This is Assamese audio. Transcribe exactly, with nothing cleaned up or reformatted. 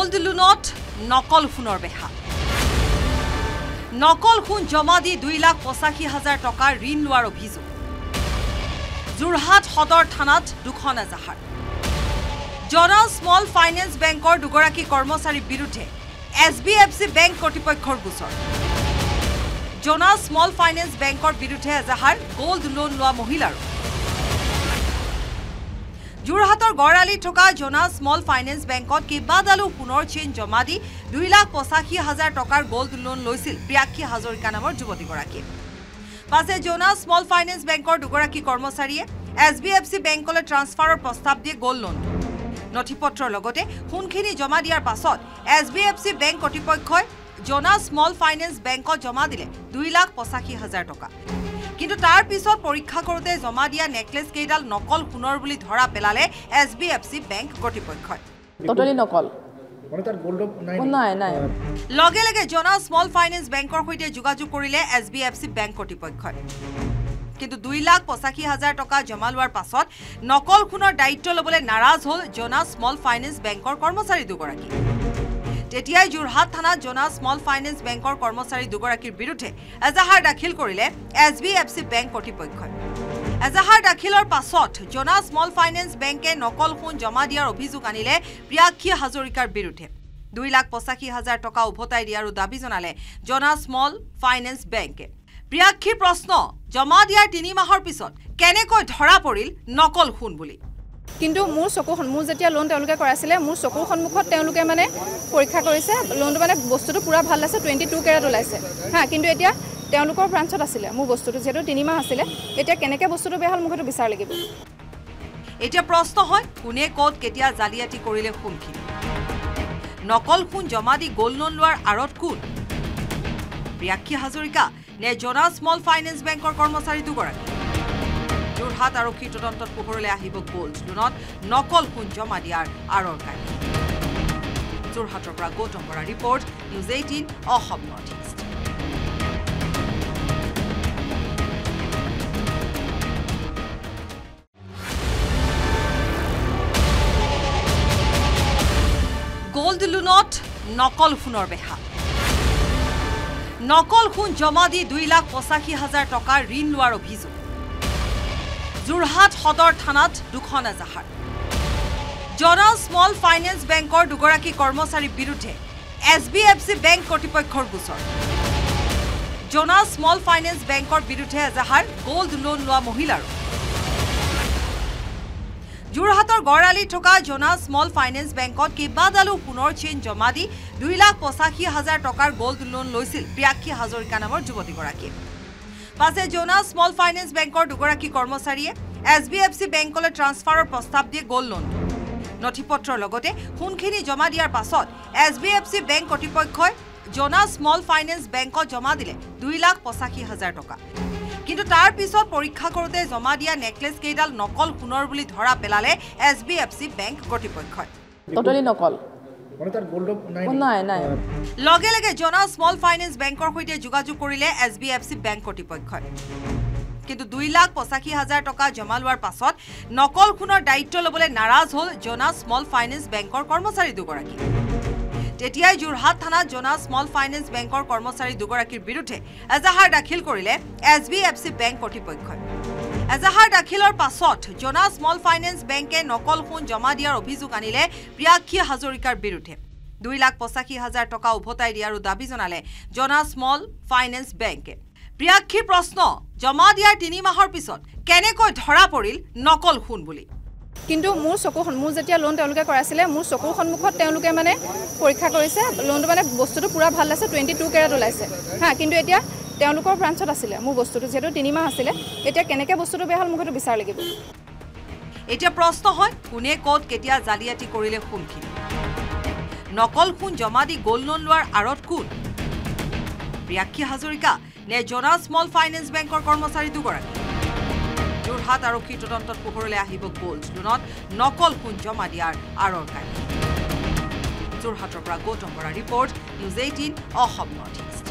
গোল্ড লোনত নকল সোণৰ বেহা নকল সোণ জমা দি দুই লাখ পঁচাশী হাজাৰ টকা ঋণ লোৱাৰ অভিযোগ যোৰহাট সদৰ থানাত দুখন এজাহাৰ জনা স্মল ফাইনেন্স বেংকৰ দুগৰাকী কৰ্মচাৰীৰ বিৰুদ্ধে S B F C bank কৰ্তৃপক্ষৰ গোচৰ জনা স্মল ফাইনেন্স বেংকৰ বিৰুদ্ধে এজাহাৰ গোল্ড লোন লোৱা মহিলাৰ যোৰহাটৰ গড়ালি থকা জনা স্মল ফাইনেন্স বেংকত কেইবাদালো সোণৰ চেইন জমা দি দুই লাখ পঁচাশী হাজাৰ টকাৰ গোল্ড লোন লৈছিল প্ৰিয়াক্ষী হাজৰিকা নামৰ যুৱতীগৰাকী পাছে জনা স্মল ফাইনেন্স বেংকৰ দুগৰাকী কৰ্মচাৰীয়ে এছ বি এফ চি বেংকলৈ ট্ৰান্সফাৰৰ প্ৰস্তাৱ দিয়ে গোল্ড লোন নথিপত্ৰৰ লগতে সোণখিনি জমা দিয়াৰ পাছত S B F C bank কৰ্তৃপক্ষই জনা স্মল ফাইনেন্স বেংকত জমা দিলে দুই লাখ পঁচাশী হাজাৰ টকা কিন্তু তাৰ পিছত পৰীক্ষা কৰোতে জমা দিয়া নেকলেছ কেইডাল নকল সোণৰ বুলি ধৰা পেলালে S B F C bank কৰ্তৃপক্ষই টোটালি নকল মানে তাৰ গোল্ড নাই নাই নাই লগে লগে জনা স্মল ফাইনেন্স বেংকৰ সৈতে যোগাযোগ কৰিলে S B F C bank কৰ্তৃপক্ষই কিন্তু দুই লাখ পঁচাশী হাজাৰ টকা জমা লোৱাৰ পাছত নকল সোণৰ দায়িত্ব ল'বলৈ নাৰাজ হ'ল জনা স্মল ফাইনেন্স বেংকৰ কৰ্মচাৰী দুগৰাকী তেতিয়াই যোৰহাট থানাত জনা স্মল ফাইনেন্স বেংকৰ কৰ্মচাৰী দুগৰাকীৰ বিৰুদ্ধে এজাহাৰ দাখিল কৰিলে S B F C bank কৰ্তৃপক্ষই এজাহাৰ দাখিলৰ পাছত জনা স্মল ফাইনেন্স বেংকে নকল সোণ জমা দিয়াৰ অভিযোগ আনিলে প্ৰিয়াক্ষী হাজৰিকাৰ বিৰুদ্ধে দুই লাখ পঁচাশী হাজাৰ টকা উভতাই দিয়াৰ দাবী জনালে জনা স্মল ফাইনেন্স বেংকে প্ৰিয়াক্ষীৰ প্ৰশ্ন জমা দিয়াৰ তিনি মাহৰ পিছত কেনেকৈ ধৰা পৰিল নকল সোণ বুলি কিন্তু মোৰ চকু মোৰ যেতিয়া লোন তেওঁলোকে কৰাইছিলে মোৰ চকুৰ সন্মুখত তেওঁলোকে মানে পৰীক্ষা কৰিছে লোনটো মানে বস্তুটো পুৰা ভাল আছে টুৱেণ্টি টু কেৰেট ওলাইছে হা কিন্তু এতিয়া তেওঁলোকৰ ব্ৰাঞ্চত আছিলে মোৰ বস্তুটো যেহেতু তিনি মাহ আছিলে এতিয়া কেনেকৈ বস্তুটো বেয়া হ'ল মোক সেইটো বিচাৰ লাগিব এতিয়া প্ৰশ্ন হয় কোনে ক'ত কেতিয়া জালিয়াতি কৰিলে সোণখিনি নকল সোণ জমা দি গোল্ড লোন লোৱাৰ আঁৰত কোন প্ৰিয়াক্ষী হাজৰিকা নে জনা স্মল ফাইনেন্স বেংকৰ কৰ্মচাৰী দুগৰাকী যোৰহাট আৰক্ষীৰ তদন্তত পোহৰলৈ আহিব গোল্ড লোনত নকল সোণ জমা দিয়াৰ আঁৰৰ কাহিনী যোৰহাটৰ পৰা গৌতম বৰাৰ report news eighteen Assam north east gold লোনত নকল সোণৰ বেহা নকল সোণ জমা দি দুই লাখ পঁচাশী হাজাৰ টকাৰ ঋণ লোৱাৰ অভিযোগ যোৰহাট সদৰ থানাত দুখন এজাহাৰ জনা স্মল ফাইনেন্স বেংকৰ দুগৰাকী কৰ্মচাৰীৰ বিৰুদ্ধে S B F C bank কৰ্তৃপক্ষৰ গোচৰ জনা স্মল ফাইনেন্স বেংকৰ বিৰুদ্ধে এজাহাৰ গোল্ড লোন লোৱা মহিলাৰ যোৰহাটৰ গড়ালি থকা জনা স্মল ফাইনেন্স বেংকত কেইবাদালো সোণৰ চেইন জমা দি দুই লাখ পঁচাশী হাজাৰ টকাৰ গোল্ড লোন লৈছিল প্ৰিয়াক্ষী হাজৰিকা নামৰ যুৱতীগৰাকী পাছে জনা স্মল ফাইনেন্স বেংকৰ দুগৰাকী কৰ্মচাৰীয়ে এছ বি এফ চি বেংকলৈ ট্ৰান্সফাৰৰ প্ৰস্তাৱ দিয়ে গোল্ড লোন নথিপত্ৰৰ লগতে সোণখিনি জমা দিয়াৰ পাছত S B F C bank কৰ্তৃপক্ষই জনা স্মল ফাইনেন্স বেংকত জমা দিলে দুই লাখ পঁচাশী হাজাৰ টকা কিন্তু তাৰ পিছত পৰীক্ষা কৰোতে জমা দিয়া নেকলেছ কেইডাল নকল সোণৰ বুলি ধৰা পেলালে S B F C bank কৰ্তৃপক্ষই টোটালি নকল মানে তাৰ গোল্ড নাই নাই নাই লগে লগে জনা স্মল ফাইনেন্স বেংকৰ সৈতে যোগাযোগ কৰিলে S B F C bank কৰ্তৃপক্ষই কিন্তু দুই লাখ পঁচাশী হাজাৰ টকা জমা লোৱাৰ পাছত নকল সোণৰ দায়িত্ব ল'বলৈ নাৰাজ হ'ল জনা স্মল ফাইনেন্স বেংকৰ কৰ্মচাৰী দুগৰাকী তেতিয়াই যোৰহাট থানাত জনা স্মল ফাইনেন্স বেংকৰ কৰ্মচাৰী দুগৰাকীৰ বিৰুদ্ধে এজাহাৰ দাখিল কৰিলে S B F C bank কৰ্তৃপক্ষই এজাহাৰ দাখিলৰ পাছত জনা স্মল ফাইনেন্স বেংকে নকল সোণ জমা দিয়াৰ অভিযোগ আনিলে প্ৰিয়াক্ষী হাজৰিকাৰ বিৰুদ্ধে দুই লাখ পঁচাশী হাজাৰ টকা উভতাই দিয়াৰ দাবী জনালে জনা স্মল ফাইনেন্স বেংকে প্ৰিয়াক্ষীৰ প্ৰশ্ন জমা দিয়াৰ তিনি মাহৰ পিছত কেনেকৈ ধৰা পৰিল নকল সোণ বুলি কিন্তু মোৰ চকু মোৰ যেতিয়া লোন তেওঁলোকে কৰাইছিলে মোৰ চকুৰ সন্মুখত তেওঁলোকে মানে পৰীক্ষা কৰিছে লোনটো মানে বস্তুটো পুৰা ভাল আছে টুৱেণ্টি টু কেৰেট ওলাইছে হা কিন্তু এতিয়া তেওঁলোকৰ ব্ৰাঞ্চত আছিলে মোৰ বস্তুটো যেহেতু তিনি মাহ আছিলে এতিয়া কেনেকৈ বস্তুটো বেয়া হ'ল মোক সেইটো বিচাৰ লাগিব এতিয়া প্ৰশ্ন হয় কোনে ক'ত কেতিয়া জালিয়াতি কৰিলে সোণখিনি নকল সোণ জমা দি গোল্ড লোন লোৱাৰ আঁৰত কোন প্ৰিয়াক্ষী হাজৰিকা নে জনা স্মল ফাইনেন্স বেংকৰ কৰ্মচাৰী দুগৰাকী যোৰহাট আৰক্ষীৰ তদন্তত পোহৰলৈ আহিব গোল্ড লোনত নকল সোণ জমা দিয়াৰ আঁৰৰ কাহিনী যোৰহাটৰ পৰা গৌতম বৰাৰ report news eighteen Assam north east